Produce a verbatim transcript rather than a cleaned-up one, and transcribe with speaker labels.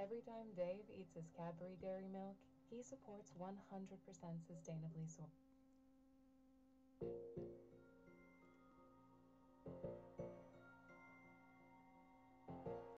Speaker 1: Every time Dave eats his Cadbury Dairy Milk, he supports one hundred percent sustainably sourced.